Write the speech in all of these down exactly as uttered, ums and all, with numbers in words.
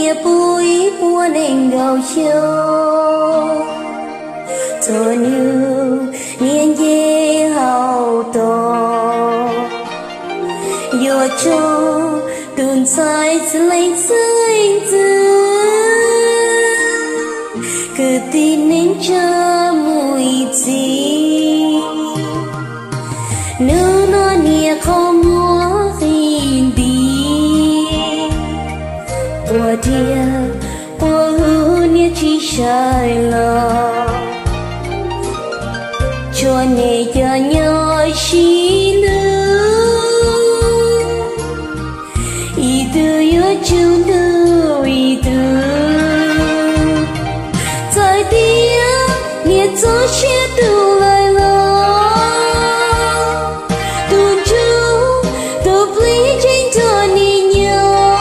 nia bui bua nên gạo chiều cho như niên dê hào to yo cho tuần sai sẽ lấy dưới cứ tin nên cho mùi gì nếu nó nia không mua hình đi qua dia qua hư nia chỉ sai lo cho nên cho nhau chỉ nữa ý tư yo chịu nữa ý tư在地呀，你做些都来了，都住都不离经着你娘，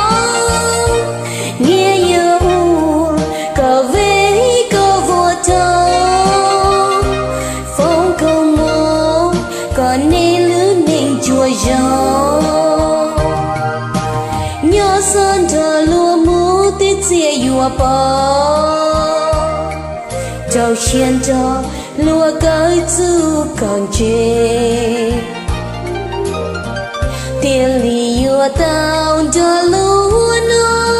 你有个为个我头，风空梦个你路你做人，鸟山的落木的结有包。找现着落个子感觉，店里有到的路呢，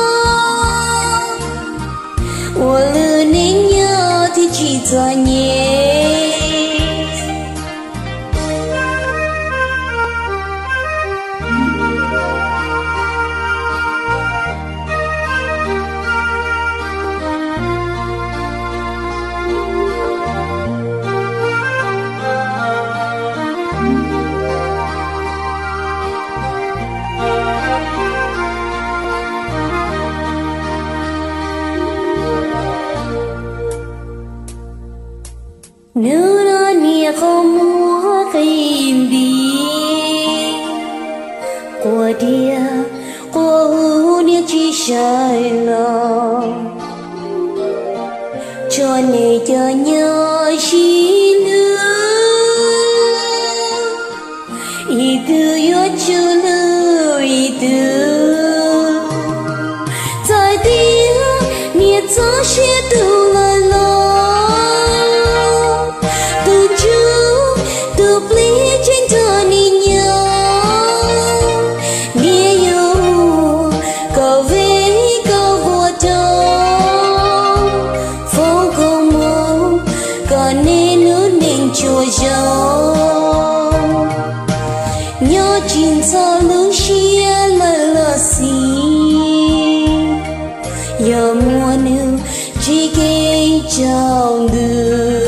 我了你要的几多年。Nếu nó nia không mua kim đi qua dia qua hư nia chỉ sai lo cho nên cho nhau chỉ nữa ý tư yo chưa lưu ý tư在地nia做些都来了chúa giàu nhớ chín sao lưng xia lời lơ xì giờ mùa nương chỉ kê chào đường